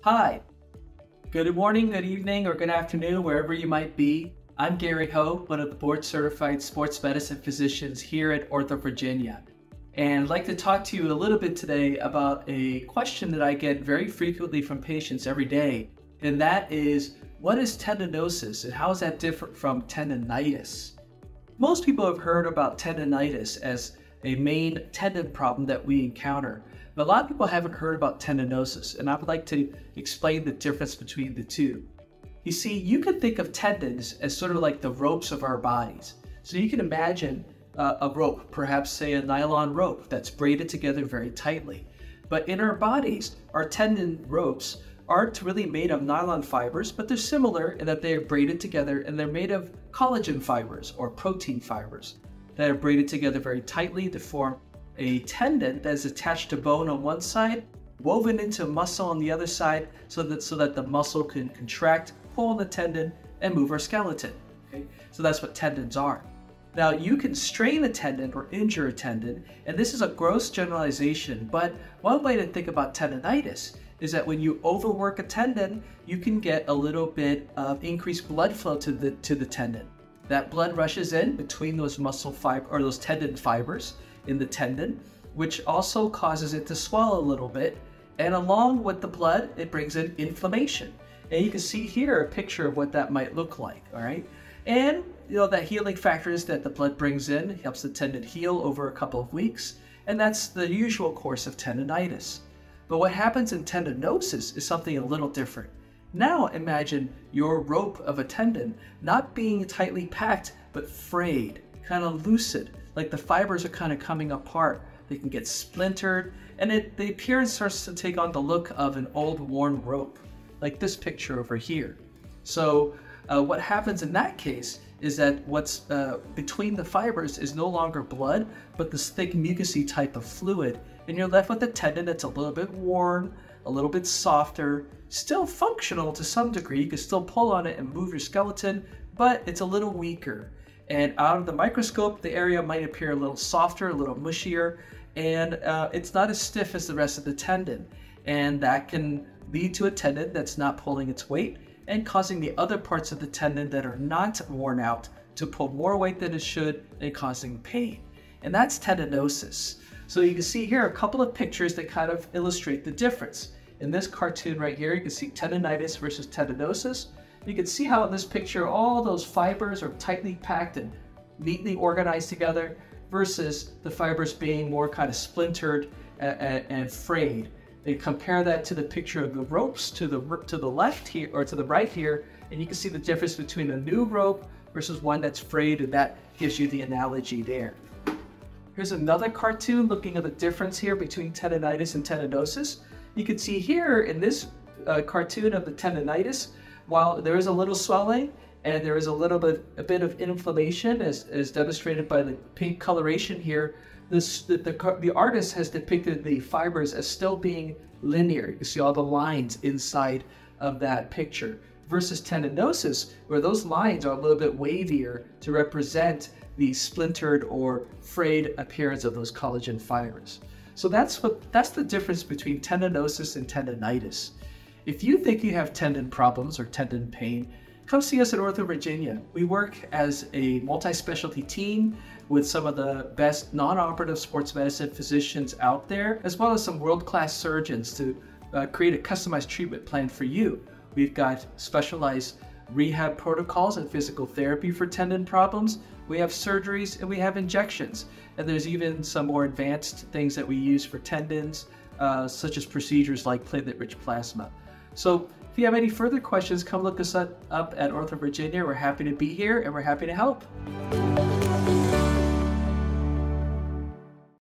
Hi, good morning, good evening, or good afternoon, wherever you might be. I'm Garry Ho, one of the board-certified sports medicine physicians here at OrthoVirginia. And I'd like to talk to you a little bit today about a question that I get very frequently from patients every day, and that is, what is tendinosis and how is that different from tendonitis? Most people have heard about tendonitis as a main tendon problem that we encounter. But a lot of people haven't heard about tendinosis, and I would like to explain the difference between the two. You see, you can think of tendons as sort of like the ropes of our bodies. So you can imagine a rope, perhaps say a nylon rope that's braided together very tightly. But in our bodies, our tendon ropes aren't really made of nylon fibers, but they're similar in that they're braided together and they're made of collagen fibers or protein fibers that are braided together very tightly to form a tendon that is attached to bone on one side, woven into muscle on the other side, so that the muscle can contract, pull on the tendon, and move our skeleton. Okay? So that's what tendons are. Now, you can strain a tendon or injure a tendon, and this is a gross generalization, but one way to think about tendonitis is that when you overwork a tendon, you can get a little bit of increased blood flow to the tendon. That blood rushes in between those muscle fiber or those tendon fibers in the tendon, which also causes it to swell a little bit. And along with the blood, it brings in inflammation. And you can see here a picture of what that might look like, all right? And that healing factor is that the blood brings in, helps the tendon heal over a couple of weeks. And that's the usual course of tendonitis. But what happens in tendinosis is something a little different. Now imagine your rope of a tendon not being tightly packed, but frayed, kind of lucid, like the fibers are kind of coming apart. They can get splintered, and the appearance starts to take on the look of an old worn rope, like this picture over here. So what happens in that case is that what's between the fibers is no longer blood, but this thick mucousy type of fluid, and you're left with a tendon that's a little bit worn, a little bit softer, still functional to some degree. You can still pull on it and move your skeleton, but it's a little weaker. And out of the microscope, the area might appear a little softer, a little mushier, and it's not as stiff as the rest of the tendon. And that can lead to a tendon that's not pulling its weight and causing the other parts of the tendon that are not worn out to pull more weight than it should and causing pain. And that's tendinosis. So you can see here a couple of pictures that kind of illustrate the difference. In this cartoon right here, you can see tendonitis versus tendinosis. You can see how in this picture all those fibers are tightly packed and neatly organized together versus the fibers being more kind of splintered and frayed. They compare that to the picture of the ropes to the left here, or to the right here, and you can see the difference between a new rope versus one that's frayed, and that gives you the analogy there. Here's another cartoon looking at the difference here between tendonitis and tendinosis. You can see here in this cartoon of the tendonitis, while there is a little swelling and there is a bit of inflammation, as demonstrated by the pink coloration here, the artist has depicted the fibers as still being linear. You can see all the lines inside of that picture, versus tendinosis, where those lines are a little bit wavier to represent the splintered or frayed appearance of those collagen fibers. So that's the difference between tendinosis and tendonitis. If you think you have tendon problems or tendon pain, come see us at OrthoVirginia. We work as a multi-specialty team with some of the best non-operative sports medicine physicians out there, as well as some world-class surgeons to create a customized treatment plan for you. We've got specialized rehab protocols and physical therapy for tendon problems. We have surgeries and we have injections. And there's even some more advanced things that we use for tendons, such as procedures like platelet-rich plasma. So if you have any further questions, come look us up at OrthoVirginia. We're happy to be here and we're happy to help.